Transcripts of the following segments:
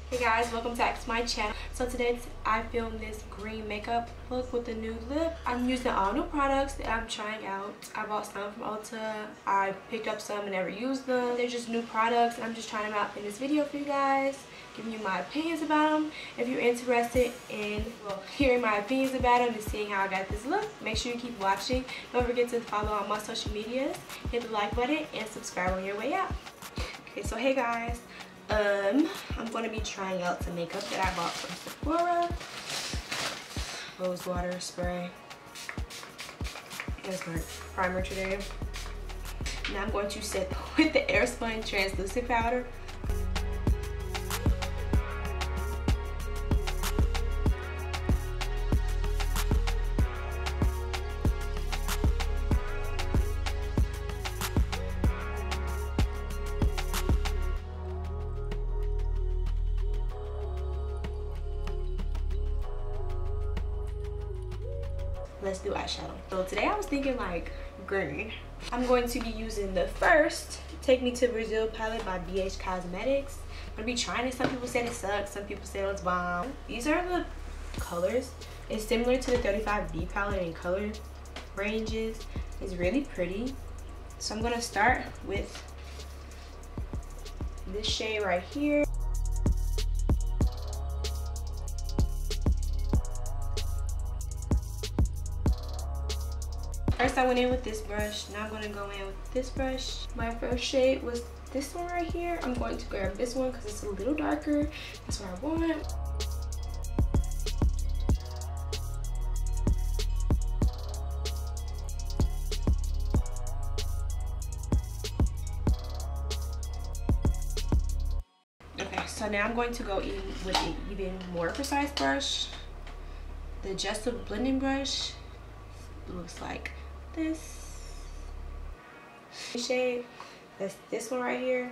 Hey guys, welcome back to my channel. So today I filmed this green makeup look with the nude lip. I'm using all new products that I'm trying out. I bought some from Ulta. I picked up some and never used them. They're just new products and I'm just trying them out in this video for you guys, giving you my opinions about them. If you're interested in hearing my opinions about them and seeing how I got this look, make sure you keep watching. Don't forget to follow on my social medias, hit the like button, and subscribe on your way out. Okay, so hey guys. I'm going to be trying out some makeup that I bought from Sephora. Rose water spray. That's my primer today. Now I'm going to set with the Airspun translucent powder. Let's do eyeshadow. So today I was thinking like green. I'm going to be using the first Take Me to Brazil palette by BH Cosmetics. I'm gonna be trying it. Some people said it sucks, some people said it's bomb. These are the colors. It's similar to the 35D palette in color ranges. It's really pretty. So I'm gonna start with this shade right here. First I went in with this brush, now I'm going to go in with this brush. My first shade was this one right here. I'm going to grab this one because it's a little darker. That's what I want. Okay, so now I'm going to go in with an even more precise brush. The Just blending brush looks like this shade. That's this one right here.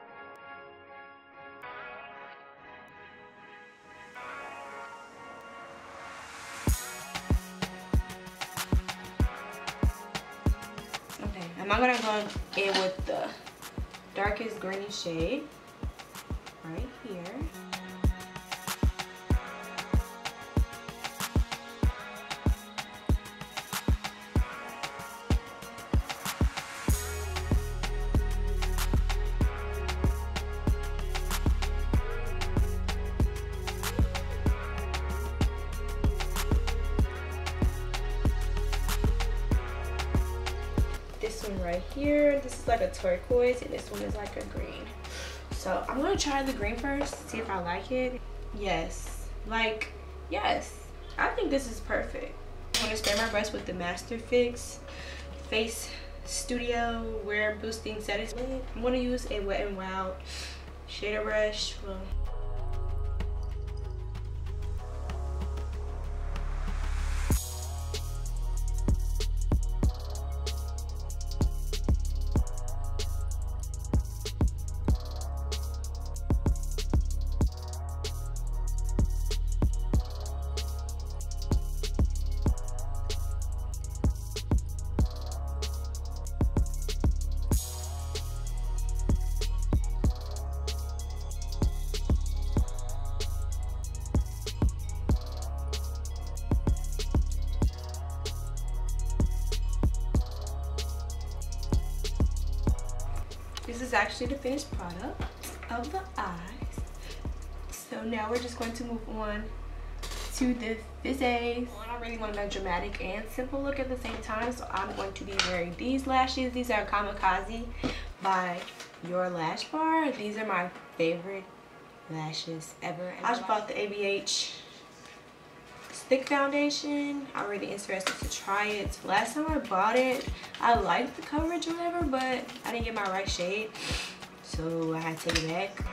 Okay, I'm not gonna go in with the darkest greeny shade right here. This one right here, this is like a turquoise and this one is like a green. So I'm gonna try the green first, see if I like it. Yes, I think this is perfect. I'm gonna spray my brush with the Master Fix Face Studio Wear Boosting Setting Spray. I'm gonna use a Wet n Wild shader brush. This is actually the finished product of the eyes. So now we're just going to move on to the Fizz. I really want a dramatic and simple look at the same time, so I'm going to be wearing these lashes. These are Kamikaze by Your Lash Bar. These are my favorite lashes ever. I just bought the ABH stick foundation. I'm really interested to try it. Last time I bought it, I liked the coverage or whatever, but I didn't get my right shade, so I had to take it back.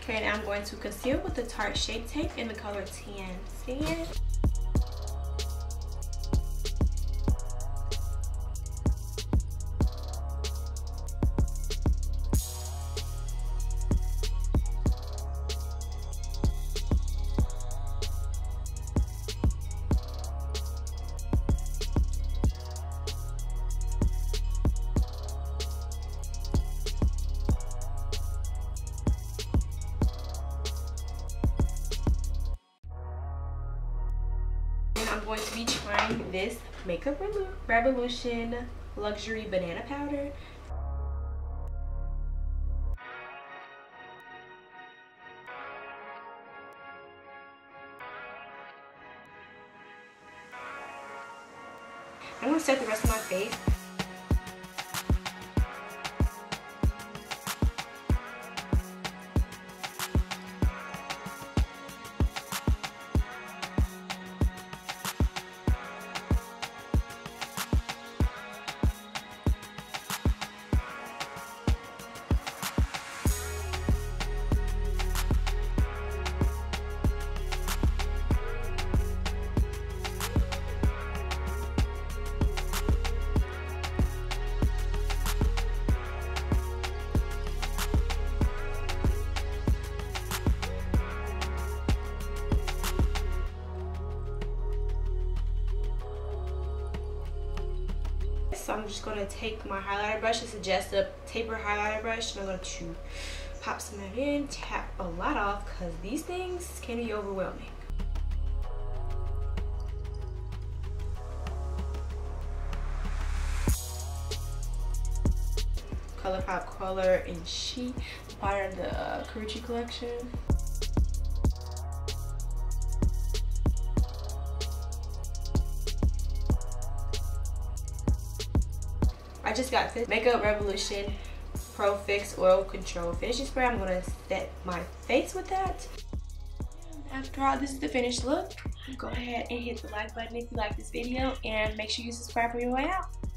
Okay, now I'm going to conceal with the Tarte Shape Tape in the color Tan Sand. I'm going to be trying this Makeup Revolution Luxury Banana Powder. I'm going to set the rest of my face. So I'm just going to take my highlighter brush. It's a Just a taper highlighter brush, and I'm going to pop some of that in, tap a lot off, because these things can be overwhelming. ColourPop Color and Sheet, part of the Carucci collection. I just got this Makeup Revolution Pro Fix Oil Control Finishing Spray. I'm going to set my face with that. After all, this is the finished look. Go ahead and hit the like button if you like this video, and make sure you subscribe on your way out.